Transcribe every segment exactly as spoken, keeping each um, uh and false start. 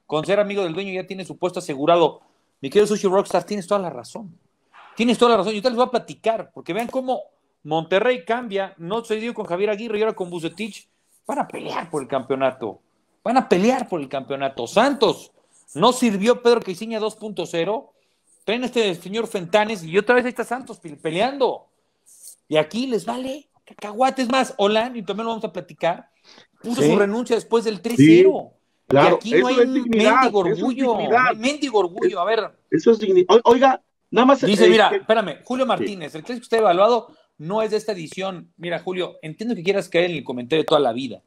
con ser amigo del dueño ya tiene su puesto asegurado. Mi querido Sushi Rockstar, tienes toda la razón. Tienes toda la razón. Yo te les voy a platicar, porque vean cómo Monterrey cambia. No se dio con Javier Aguirre y ahora con Vucetich. Van a pelear por el campeonato. Van a pelear por el campeonato. Santos, no sirvió Pedro Caixinha dos punto cero. Traen a este señor Fentanes y otra vez ahí está Santos peleando. Y aquí les vale cacahuates más. Olan, y también lo vamos a platicar, puso ¿Sí? su renuncia después del tres cero. Sí. Claro, y aquí no hay un mendigo orgullo. No hay mendigo orgullo. A ver. Eso es dignidad. Oiga, nada más. Dice, eh, mira, que... espérame, Julio Martínez, sí. El clásico está evaluado, no es de esta edición. Mira, Julio, entiendo que quieras caer en el comentario de toda la vida,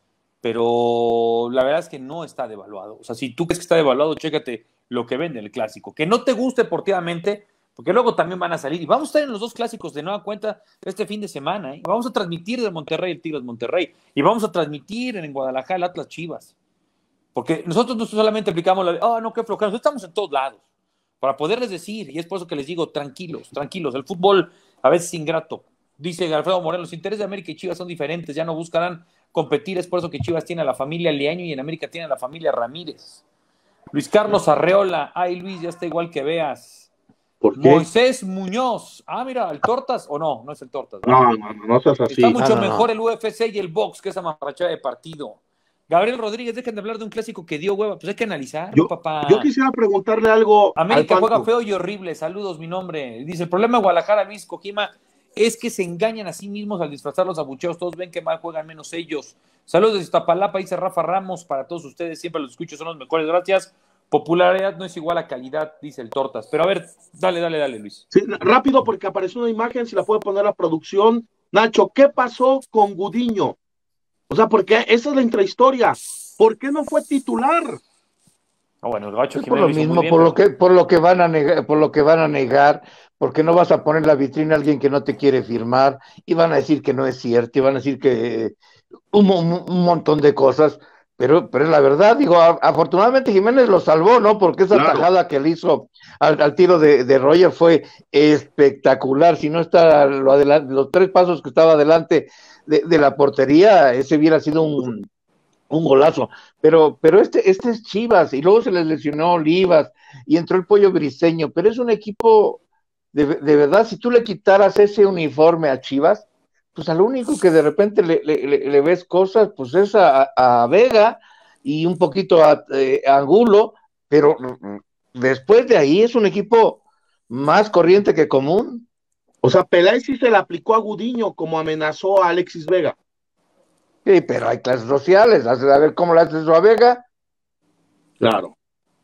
pero la verdad es que no está devaluado. O sea, si tú crees que está devaluado, chécate lo que vende el clásico. Que no te guste deportivamente, porque luego también van a salir. Y vamos a estar en los dos clásicos de nueva cuenta este fin de semana. ¿eh? Vamos a transmitir de Monterrey el Tigres Monterrey. Y vamos a transmitir en Guadalajara el Atlas Chivas. Porque nosotros no solamente aplicamos la de, oh, no, qué flojera, nosotros estamos en todos lados, para poderles decir, y es por eso que les digo, tranquilos, tranquilos, el fútbol a veces es ingrato. Dice Alfredo Moreno, los intereses de América y Chivas son diferentes, ya no buscarán competir, es por eso que Chivas tiene a la familia Leaño y en América tiene a la familia Ramírez. Luis Carlos Arreola, ay Luis, ya está igual que veas. ¿Por qué? Moisés Muñoz, ah, mira, el Tortas, o no, no es el Tortas. No, no, no, no seas así. Está mucho ah, no, mejor no. el U F C y el box que esa mamarrachada de partido. Gabriel Rodríguez, dejen de hablar de un clásico que dio hueva, pues hay que analizar, yo, papá. Yo quisiera preguntarle algo. América juega feo y horrible, saludos, mi nombre. Dice, el problema de Guadalajara, Luis Kojima, es que se engañan a sí mismos al disfrazar los abucheos, todos ven que mal juegan menos ellos. Saludos desde Iztapalapa, dice Rafa Ramos, para todos ustedes, siempre los escucho, son los mejores, gracias. Popularidad no es igual a calidad, dice el Tortas. Pero a ver, dale, dale, dale, Luis. Sí, rápido, porque apareció una imagen, si la puede poner la producción. Nacho, ¿qué pasó con Gudiño? O sea, porque esa es la intrahistoria. ¿Por qué no fue titular? Oh, bueno, el Gacho es por lo mismo, bien, por pero... lo que, por lo que van a negar, por lo que van a negar, porque no vas a poner la vitrina a alguien que no te quiere firmar, y van a decir que no es cierto, y van a decir que eh, un, un, un montón de cosas, pero, pero es la verdad, digo, a, afortunadamente Jiménez lo salvó, ¿no? Porque esa claro. tajada que le hizo al, al tiro de, de Roger fue espectacular. Si no está lo adelante, los tres pasos que estaba adelante de, de la portería, ese hubiera sido un un golazo, pero, pero este, este es Chivas, y luego se les lesionó Olivas, y entró el Pollo Briseño, pero es un equipo, de, de verdad, si tú le quitaras ese uniforme a Chivas, pues al único que de repente le, le, le ves cosas, pues es a, a Vega, y un poquito a, eh, a Angulo, pero después de ahí es un equipo más corriente que común. O sea, Peláez sí se le aplicó a Gudiño como amenazó a Alexis Vega. Sí, pero hay clases sociales, a ver cómo le haces eso a Vega. Claro.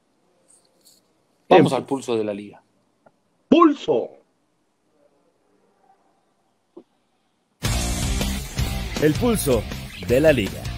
Vamos al pulso de la liga. ¡Pulso! El pulso de la liga.